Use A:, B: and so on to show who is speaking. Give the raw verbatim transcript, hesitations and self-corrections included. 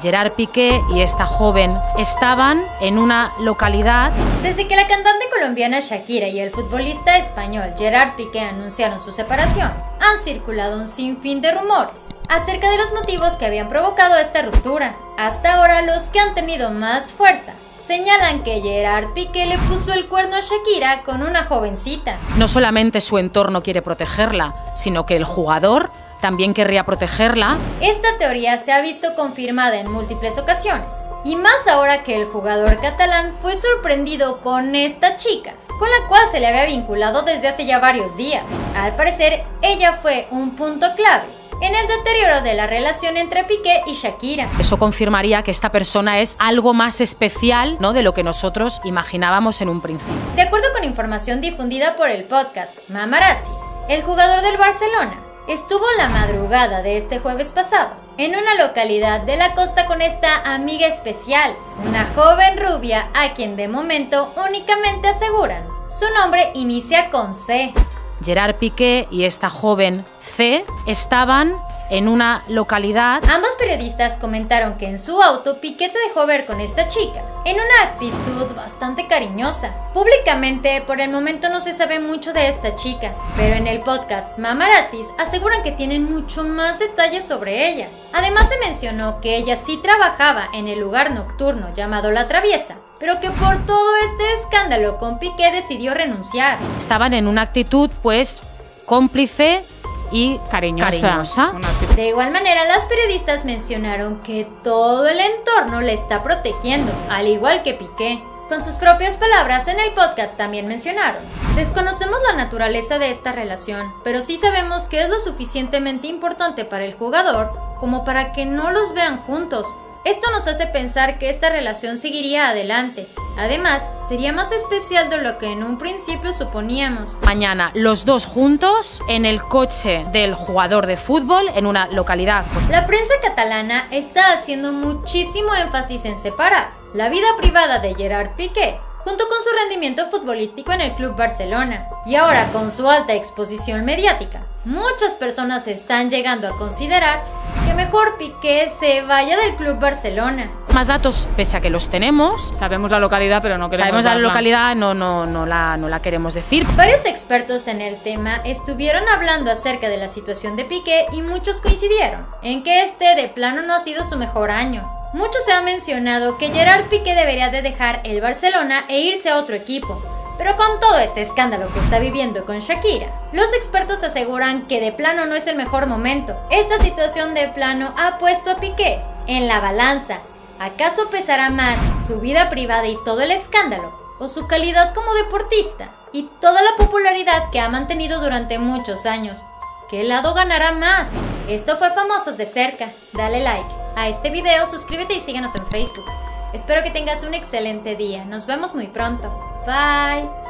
A: Gerard Piqué y esta joven estaban en una localidad.
B: Desde que la cantante colombiana Shakira y el futbolista español Gerard Piqué anunciaron su separación, han circulado un sinfín de rumores acerca de los motivos que habían provocado esta ruptura. Hasta ahora, los que han tenido más fuerza señalan que Gerard Piqué le puso el cuerno a Shakira con una jovencita.
A: No solamente su entorno quiere protegerla, sino que el jugador también querría protegerla.
B: Esta teoría se ha visto confirmada en múltiples ocasiones, y más ahora que el jugador catalán fue sorprendido con esta chica, con la cual se le había vinculado desde hace ya varios días. Al parecer, ella fue un punto clave en el deterioro de la relación entre Piqué y Shakira.
A: Eso confirmaría que esta persona es algo más especial, ¿no?, de lo que nosotros imaginábamos en un principio.
B: De acuerdo con información difundida por el podcast Mamarazzis, el jugador del Barcelona estuvo la madrugada de este jueves pasado en una localidad de la costa con esta amiga especial, una joven rubia a quien de momento únicamente aseguran su nombre inicia con C.
A: Gerard Piqué y esta joven C estaban en una localidad.
B: Ambos periodistas comentaron que en su auto Piqué se dejó ver con esta chica en una actitud bastante cariñosa. Públicamente, por el momento no se sabe mucho de esta chica, pero en el podcast Mamarazzis aseguran que tienen mucho más detalles sobre ella. Además, se mencionó que ella sí trabajaba en el lugar nocturno llamado La Traviesa, pero que por todo este escándalo con Piqué decidió renunciar.
A: Estaban en una actitud, pues, cómplice y cariñosa. cariñosa.
B: De igual manera, las periodistas mencionaron que todo el entorno le está protegiendo, al igual que Piqué. Con sus propias palabras, en el podcast también mencionaron: desconocemos la naturaleza de esta relación, pero sí sabemos que es lo suficientemente importante para el jugador como para que no los vean juntos. Esto nos hace pensar que esta relación seguiría adelante. Además, sería más especial de lo que en un principio suponíamos.
A: Mañana, los dos juntos en el coche del jugador de fútbol en una localidad.
B: La prensa catalana está haciendo muchísimo énfasis en separar la vida privada de Gerard Piqué junto con su rendimiento futbolístico en el Club Barcelona. Y ahora, con su alta exposición mediática, muchas personas están llegando a considerar que mejor Piqué se vaya del Club Barcelona.
A: Más datos, pese a que los tenemos.
C: Sabemos la localidad, pero no queremos
A: Sabemos
C: darla.
A: la localidad, no, no, no, la, no la queremos decir.
B: Varios expertos en el tema estuvieron hablando acerca de la situación de Piqué y muchos coincidieron en que este de plano no ha sido su mejor año. Mucho se ha mencionado que Gerard Piqué debería de dejar el Barcelona e irse a otro equipo, pero con todo este escándalo que está viviendo con Shakira, los expertos aseguran que de plano no es el mejor momento. Esta situación de plano ha puesto a Piqué en la balanza. ¿Acaso pesará más su vida privada y todo el escándalo, o su calidad como deportista y toda la popularidad que ha mantenido durante muchos años? ¿Qué lado ganará más? Esto fue Famosos de Cerca. Dale like a este video, suscríbete y síguenos en Facebook. Espero que tengas un excelente día. Nos vemos muy pronto. Bye.